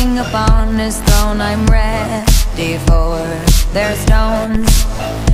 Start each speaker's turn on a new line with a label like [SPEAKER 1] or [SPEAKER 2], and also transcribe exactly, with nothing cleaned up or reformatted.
[SPEAKER 1] king upon his throne, I'm ready for their stones.